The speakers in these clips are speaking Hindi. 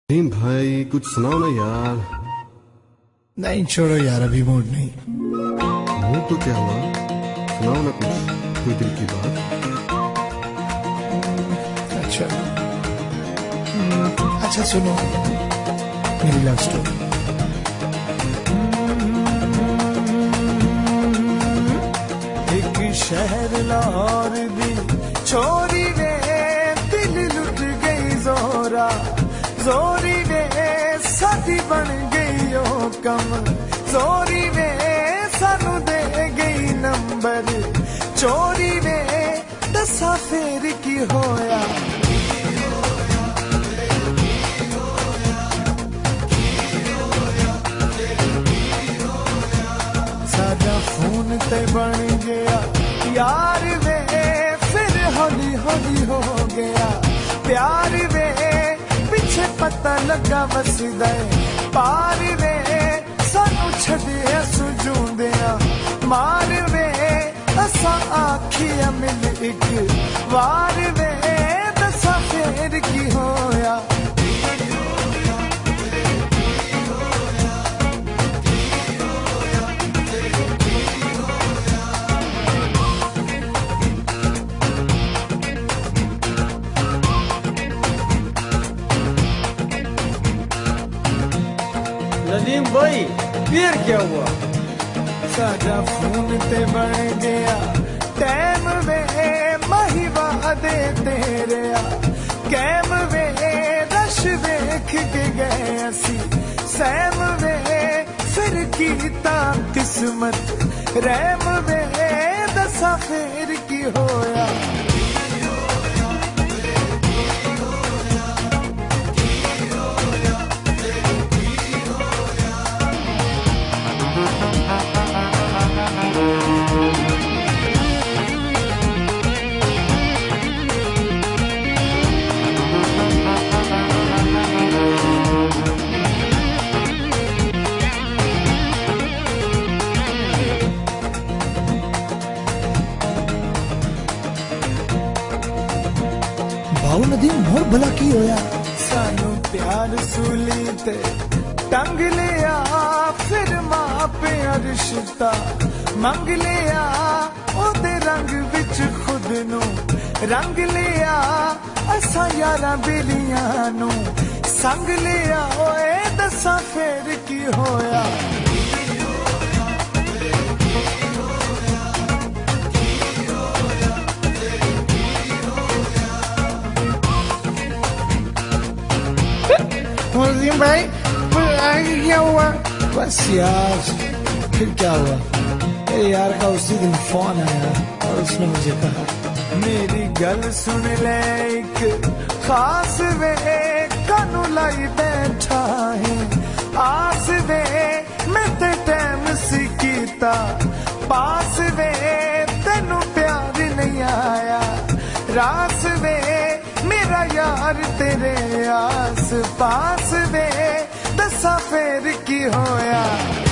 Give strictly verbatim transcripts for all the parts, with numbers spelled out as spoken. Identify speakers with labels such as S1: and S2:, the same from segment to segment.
S1: नहीं भाई कुछ सुनाओ ना यार।
S2: नहीं छोड़ो यार, अभी मूड नहीं।
S1: मूड तो क्या हुआ, सुनाओ ना कुछ, कोई दिल की बात।
S2: अच्छा अच्छा सुनो मेरी लव स्टोरी। एक शहर लाहौर दी छोरी वे दिल लुट गई जोरा जोरी वे साथी बन गई ओ कम जोरी वे सानू दे गई नंबर चोरी वे दसा फेर की होया सादा फोन ते बन गया यार वे फिर हौली हौली हो गया प्यार वे पीछे पता लगा वसदा पार वे सानू छड़िया सुजूंदिया मार वे असा आखिया मिल एक वार वे दसा फेर की होया
S3: नदीम भाई फिर क्या हुआ?
S2: सादा फोन ते बन गया टैम वे मही वादे तेरे कैम वे रश देख के गए असी सैम वे फिर कीता किस्मत रैम वे दसा फेर की होया भाव नदीम मोर भला की होया सानू प्यार सूली ते टंग लिया फिर मां पे रिश्ता मंग लिया ओदे रंग विच खुद नू रंग लिया असा यारा बेलियां नू संग लिया ओए दसा फेर की होया नदीम भाई आगे क्या हुआ? बस यार फिर क्या हुआ, मेरे यार का उसी दिन फोन आया और उसने मुझे कहा मेरी गल सुन ले एक खास वे कानू लाई बैठा है आस वे मैं ते टाइम सी कीता पास वे तेनू प्यार नहीं आया रास वे मेरा यार तेरे आस पास वे दसा फेर की होया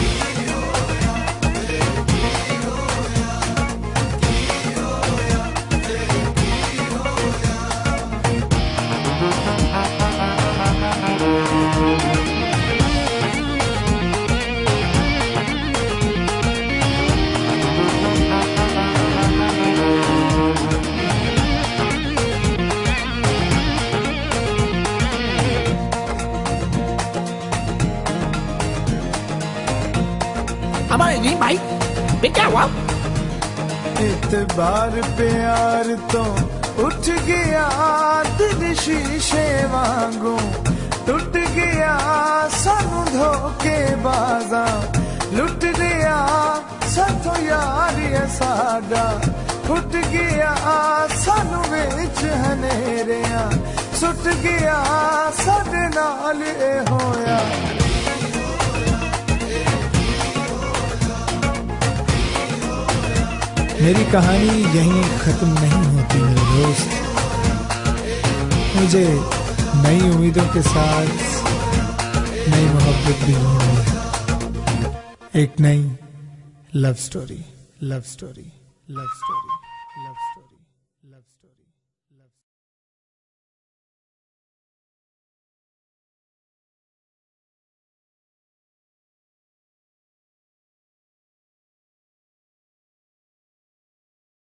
S4: हमारे भाई फिर क्या हुआ?
S2: इतबार प्यार तो उठ गया दिल शीशे वांगू टूट गया सानू धोखे बाजा लुट गया साथों यार साडा फुट गया सानू विच हनेरिया सुट गया साडे नाल ए होया मेरी कहानी यहीं खत्म नहीं होती मेरे दोस्त, मुझे नई उम्मीदों के साथ नई मोहब्बत भी ढूंढनी है, एक नई love story love story love story